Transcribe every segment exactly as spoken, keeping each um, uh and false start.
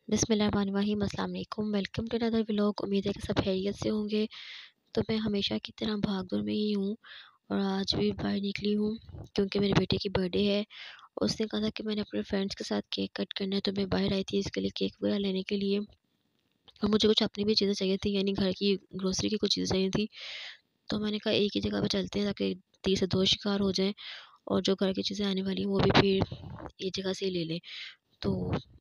बिस्मिल्लाहिर्रहमानिर्रहीम अस्सलाम वालेकुम। Welcome to another vlog. उम्मीद है कि सब खैरियत से होंगे। तो मैं हमेशा की तरह भाग-दौड़ में ही हूँ और आज भी बाहर निकली हूँ क्योंकि मेरे बेटे की बर्थडे है। उसने कहा था कि मैंने अपने फ्रेंड्स के साथ केक कट करना है, तो मैं बाहर आई थी इसके लिए, केक वगैरह लेने के लिए। और मुझे कुछ अपनी भी चीज़ें चाहिए थी, यानी घर की ग्रोसरी की कुछ चीज़ें चाहिए थी। तो मैंने कहा एक ही जगह पे चलते हैं ताकि तीर से दो शिकार हो जाएँ और जो घर की चीज़ें आने वाली हैं वो भी फिर एक जगह से ही ले लें। तो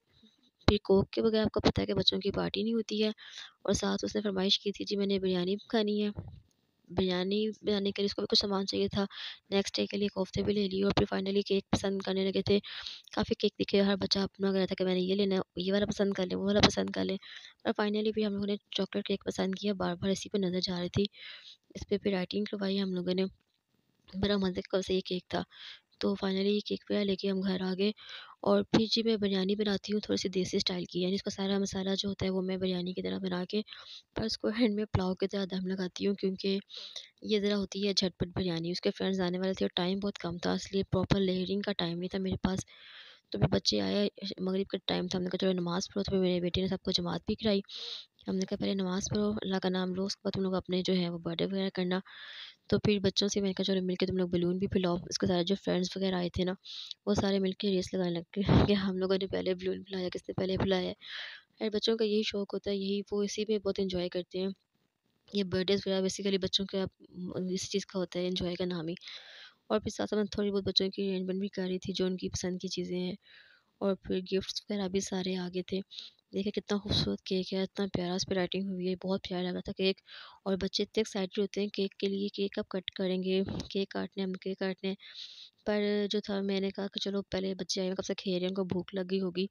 फिर कोक के बगैर आपको पता है कि बच्चों की पार्टी नहीं होती है। और साथ उसने फ़रमाइश की थी, जी मैंने बिरयानी खानी है। बिरयानी बनाने के लिए उसको भी कुछ सामान चाहिए था। नेक्स्ट डे के लिए कोफ्ते भी ले लिए और फिर फाइनली केक पसंद करने लगे थे। काफ़ी केक दिखे, हर बच्चा अपना कह रहा था कि मैंने ये लेना है, ये वाला पसंद कर लें, वो वाला पसंद कर लें। और फाइनली फिर हम लोगों ने चॉकलेट केक पसंद किया, बार-बार इसी पे नज़र जा रही थी। इस पे फिर राइटिंग करवाई हम लोगों ने। बड़ा मज़े का वैसे ये केक था। तो फाइनली केक वगैरह लेके हम घर आ गए और फिर जी मैं बिरयानी बनाती हूँ थोड़ी-सी देसी स्टाइल की, यानी उसका सारा मसाला जो होता है वो मैं बिरयानी की तरह बना के पर उसको हैंड में पुलाव की तरह दम लगाती हूँ, क्योंकि ये ज़रा होती है झटपट बिरयानी। उसके फ्रेंड्स आने वाले थे और टाइम बहुत कम था, इसलिए प्रॉपर लेयरिंग का टाइम नहीं था मेरे पास। तो फिर बच्चे आए, मगरिब का टाइम था, हमने कहा चलो नमाज़ पढ़ो। तो फिर मेरे बेटे ने सबको जमात भी कराई। हमने कहा पहले नमाज़ पढ़ो, अल्लाह का नाम लो, उसके बाद तुम लोग अपने जो है वो बर्थडे वगैरह करना। तो फिर बच्चों से मैंने कहा चलो मिलके तुम लोग बलून भी फुलाओ। उसके सारे जो फ्रेंड्स वगैरह आए थे ना, वो सारे मिलके रेस लगाने लग गए कि हम लोगों ने पहले बलून फुलाया, किसने पहले फुलाया है। और बच्चों का यही शौक होता है, यही वो इसी में बहुत एंजॉय करते हैं। ये बर्थडेज़ वगैरह बेसिकली बच्चों का उम, इस चीज़ का होता है, एंजॉय का नाम ही। और फिर साथ-साथ मैं थोड़ी बहुत बच्चों की अरेंजमेंट भी कर रही थी, जो उनकी पसंद की चीज़ें हैं। और फिर गिफ्ट्स वगैरह भी सारे आ गए थे। देखिए कितना खूबसूरत केक है, इतना प्यारा उस पे राइटिंग हुई है, बहुत प्यारा लग रहा था केक। और बच्चे इतने एक्साइटेड होते हैं केक के लिए, केक कब कट करेंगे, केक काटने हैं, हम केक काटने हैं। पर जो था मैंने कहा कि चलो पहले बच्चे आए हैं, कब से खेल रहे हैं, उनको भूख लगी होगी,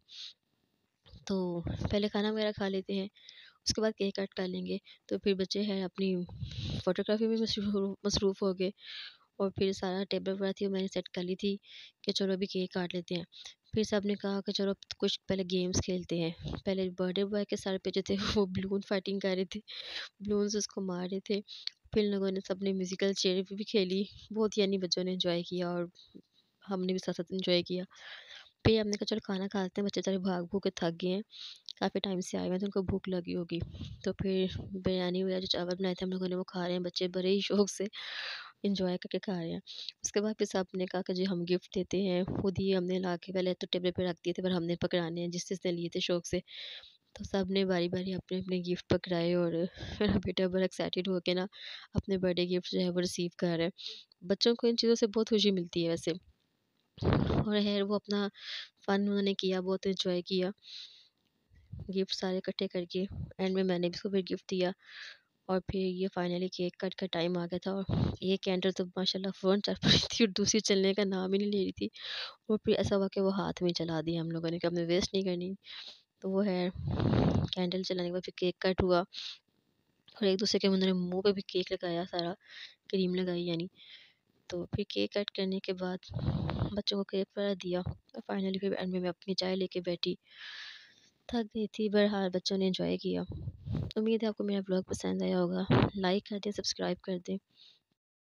तो पहले खाना वगैरह खा लेते हैं, उसके बाद केक कट कर लेंगे। तो फिर बच्चे हैं अपनी फ़ोटोग्राफ़ी में मशहूर मसरूफ़ हो गए। और फिर सारा टेबल वगैरह थी वो मैंने सेट कर ली थी कि चलो अभी केक काट लेते हैं। फिर सबने कहा कि चलो अब कुछ पहले गेम्स खेलते हैं। पहले बर्थडे बॉय के सर पे जो थे वो बलून फाइटिंग कर रहे थे, बलून्स उसको मार रहे थे। फिर लोगों ने सबने म्यूज़िकल चेयर पे भी खेली, बहुत यानी बच्चों ने एन्जॉय किया और हमने भी साथ-साथ एन्जॉय किया। फिर हमने कहा चलो खाना खा लेते हैं, बच्चे बेचारे भाग-भूग के थक गए हैं, काफ़ी टाइम से आए हुए हैं तो उनको भूख लगी होगी। तो फिर बिरयानी वगैरह जो चावल बनाए थे हम लोगों ने वो खा रहे हैं, बच्चे बड़े ही शौक से एन्जॉय करके खा रहे हैं। उसके बाद फिर सबने कहा कि जी हम गिफ्ट देते हैं, खुद ही हमने ला के पहले तो टेबल पे रख दिए थे, पर हमने पकड़ाने हैं जिस जिसने लिए थे शौक से। तो सबने बारी-बारी अपने-अपने गिफ्ट पकड़ाए और मेरा बेटा बड़ा एक्साइटेड हो के ना अपने बर्थडे गिफ्ट जो है वो रिसीव कर रहा है। बच्चों को इन चीज़ों से बहुत खुशी मिलती है वैसे। और ख़ैर वो अपना फन उन्होंने किया, बहुत एन्जॉय किया। गिफ्ट सारे इकट्ठे करके एंड में मैंने भी उसको फिर गिफ्ट दिया। और फिर ये फाइनली केक कट का टाइम आ गया था और एक कैंडल तो माशाल्लाह फ़ौरन चल पड़ी थी और दूसरी चलने का नाम ही नहीं ले रही थी। और फिर ऐसा हुआ कि वो हाथ में जला दी हम लोगों ने कि हमने वेस्ट नहीं करनी। तो वो है कैंडल जलाने के बाद फिर केक कट हुआ और एक-दूसरे के उन्होंने मुँह पे भी केक लगाया सारा, क्रीम लगाई यानी। तो फिर केक कट करने के बाद बच्चों को केक वगैरह दिया और फाइनली फिर एंड में मैं अपनी चाय लेके बैठी। थक गई थी, बहरहाल बच्चों ने एन्जॉय किया। उम्मीद है आपको मेरा व्लॉग पसंद आया होगा। लाइक कर दें, सब्सक्राइब कर दें।